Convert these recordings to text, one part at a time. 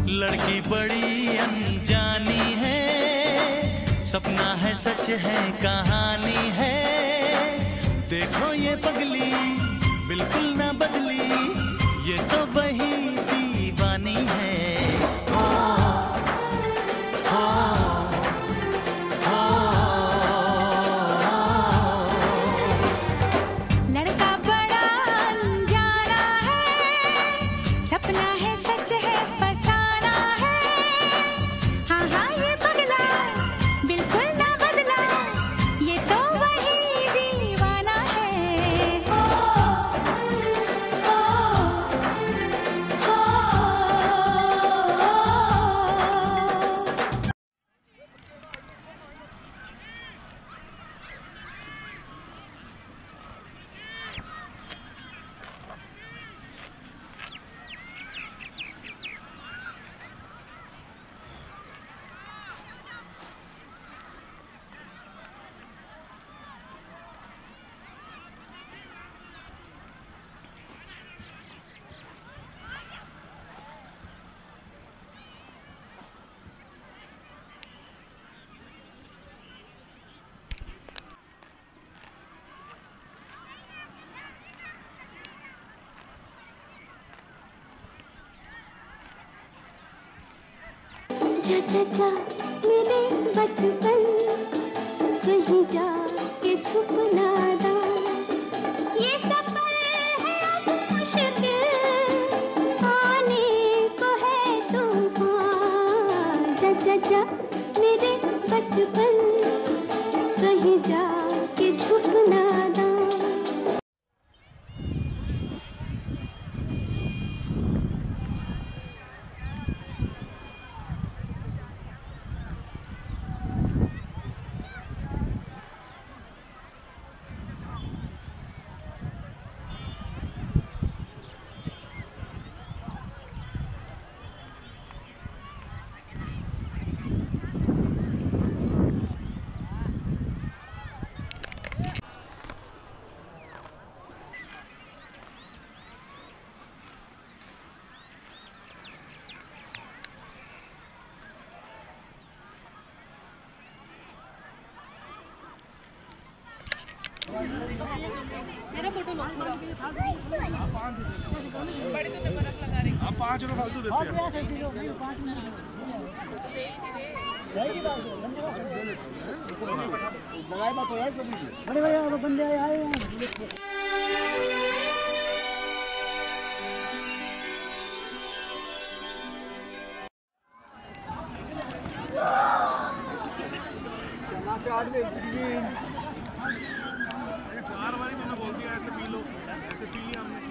लड़की बड़ी अनजानी है, सपना है सच है कहानी है। देखो ये पगली बिल्कुल ना बदली, ये तो वही दीवानी है। लड़का बड़ा अनजाना है, सपना है सच है फसाना है। हाँ हाँ ये पगला बिल्कुल ना बदला, ये तो वही दीवाना है। जा जा जा मेरे बचपन, कहीं जा के छुप ना दा। ये सफर है अब मुश्किल, आने को है तूफान। जा जा जा मेरे बचपन, कहीं जा के छुप ना दा। मेरा फोटो लो पूरा। बड़ी तो बर्फ लगा रही। आप 5 रुपए फालतू देते हैं। लगाए बात हो यार कभी। अरे भैया अब बंदे आए हैं। सार वाली मैंने बोल दिया ऐसे पी लो, ऐसे पी लिया हमने।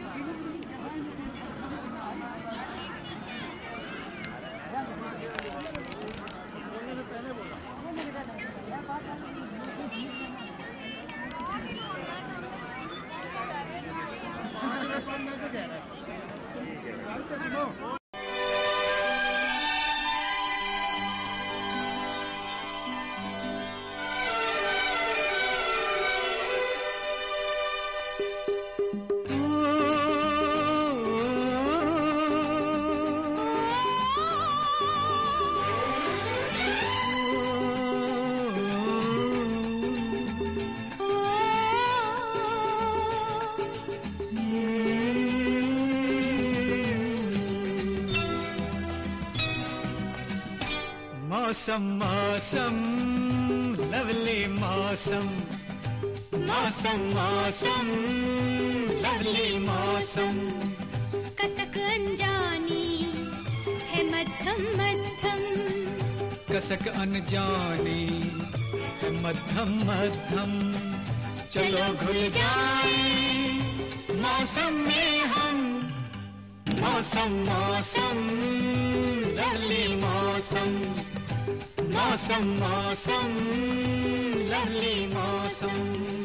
मौसम मौसम लवली मौसम, मौसम मौसम लवली मौसम। कसक अनजानी है मध्यम मध्यम, कसक अनजानी है मध्यम मध्यम। चलो घुल जाए मौसम में हम, मौसम मौसम लवली मौसम, मौसम मौसम लवली मौसम।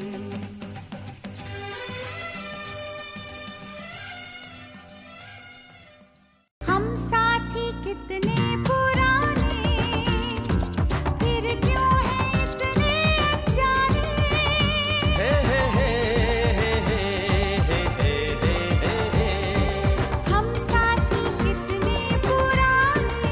हम साथी कितने पुराने, फिर क्यों है इतने अनजाने। हे हे हे हे हे हे हे हे हे। हम साथी कितने पुराने,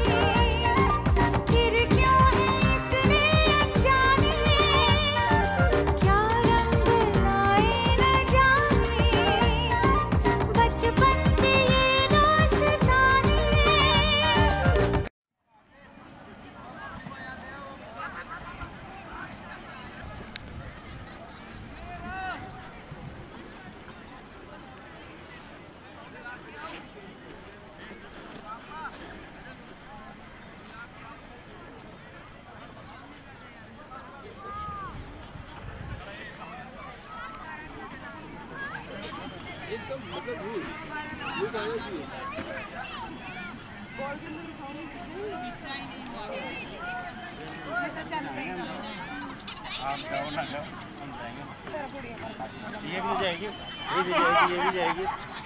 आप जाओ ना जाओ, हम जाएंगे। ये भी जाएगी, ये भी जाएगी, ये भी जाएगी।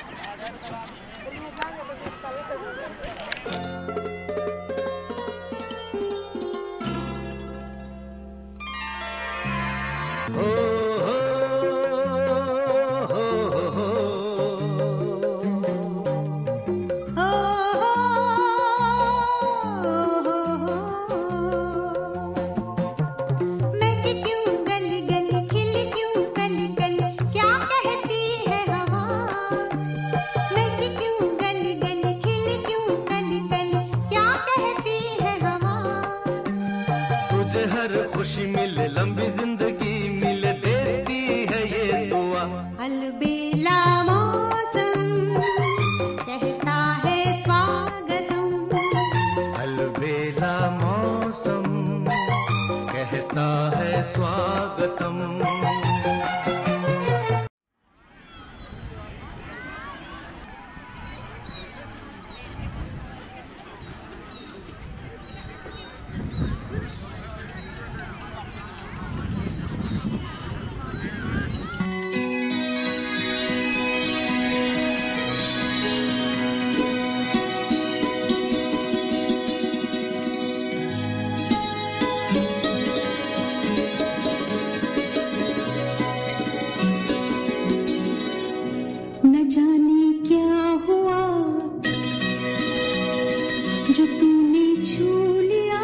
खुशी मिले, लंबी जिंदगी मिले, देती है ये दुआ। अलबेला मौसम कहता है स्वागतम, अलबेला मौसम कहता है स्वागतम। न जाने क्या हुआ जो तूने छू लिया,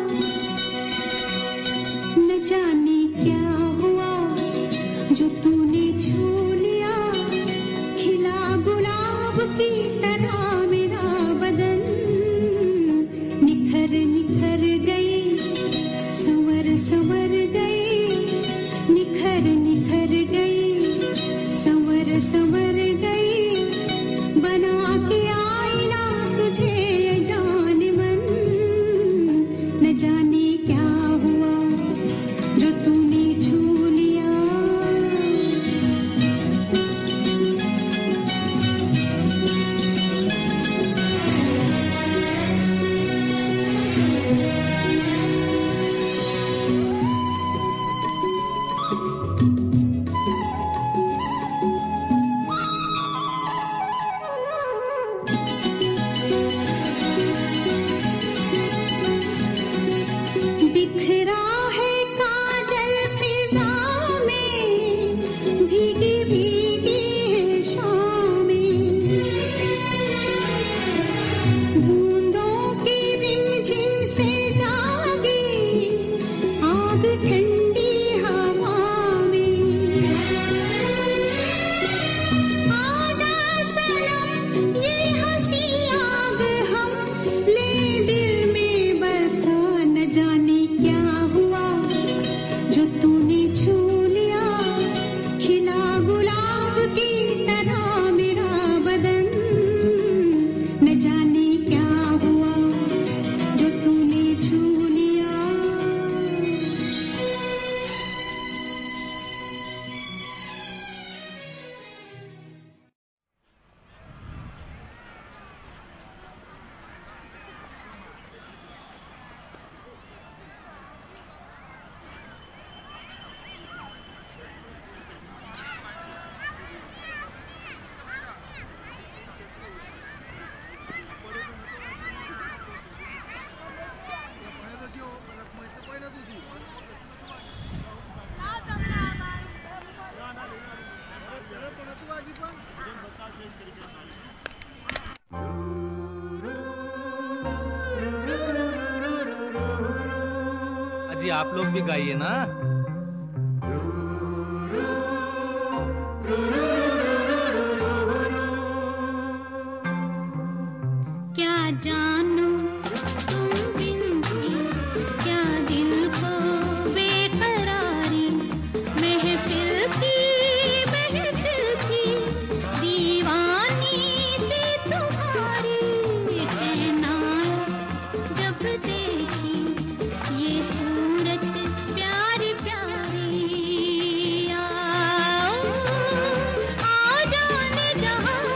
न जाने क्या हुआ जो तूने छू लिया। खिला गुलाब की तरह मेरा बदन निखर निखर गई, संवर संवर गई, निखर निखर गई, संवर संवर गई। बना के आईना तुझे जान मन, न जाने क्या हुआ जो तूने छू लिया। बिखरा है काजल फिजा में, भीगी भीगी है शामें, बूंदों की रिमझिम से जागी आग ठंडी हवा में। आजा सनम ये हंसी आग हम ले दिल में बसा, न जाने क्या हुआ जो तूने छू लिया। खिला गुलाब की तरह मेरा बदन, न जाने क्या हुआ जो तूने छू लिया। अजी आप लोग भी गाइए ना। क्या जानू तुम बिन थी, क्या दिल को बेकरारी। महफिल की दीवानी से तुम्हारी चैन आया जब देखी ये सूरत प्यारी प्यारी। आओ आ जाने जहाँ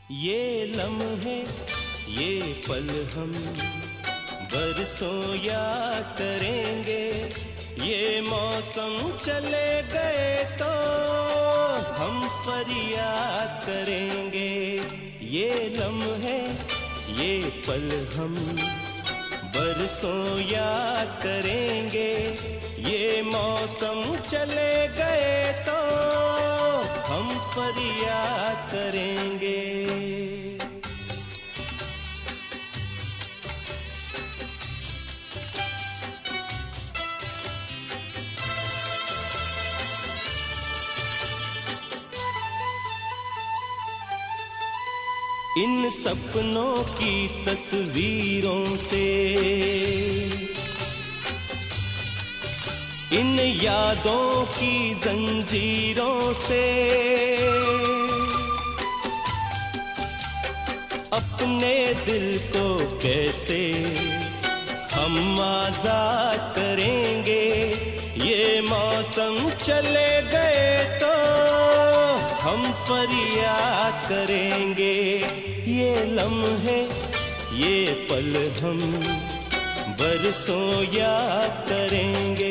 ये लम्हे ये पल हम बरसों याद करेंगे, ये मौसम चले गए तो हम फरियाद करेंगे। ये लम्हे ये पल हम बरसों याद करेंगे, ये मौसम चले गए तो हम फरियाद करेंगे। इन सपनों की तस्वीरों से, इन यादों की जंजीरों से अपने दिल को कैसे हम आजाद करेंगे। ये मौसम चले गए तो हम फरियाद करेंगे। ये लम्हे ये पल हम बरसों याद करेंगे।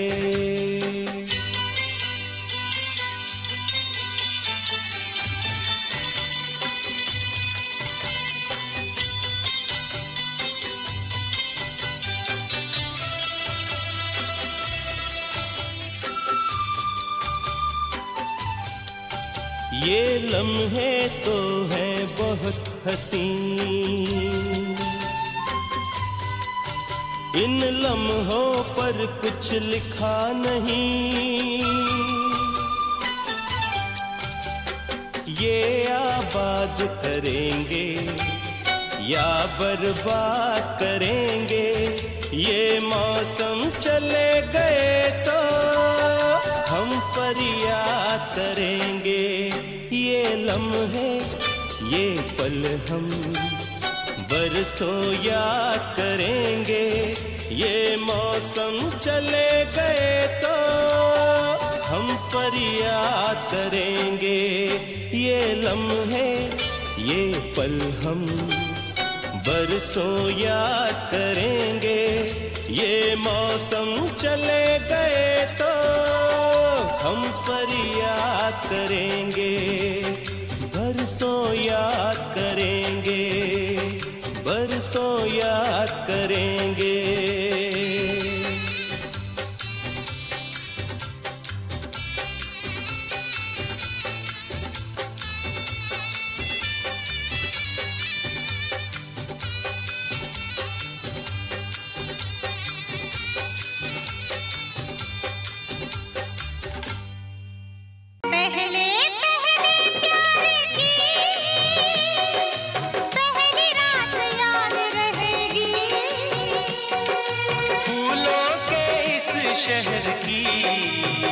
ये लम्हे तो हैं बहुत हसीन, इन लम्हों पर कुछ लिखा नहीं। ये आबाद करेंगे या बर्बाद करेंगे, ये मौसम चले गए तो हम फरियाद करेंगे। ये लम्हे ये पल हम बरसों याद करेंगे, ये मौसम चले गए तो हम फरियाद करेंगे। ये लम्हे ये पल हम बरसों याद करेंगे, ये मौसम चले गए तो हम फरियाद करेंगे। बरसों याद करेंगे, बरसों याद करेंगे। शहर की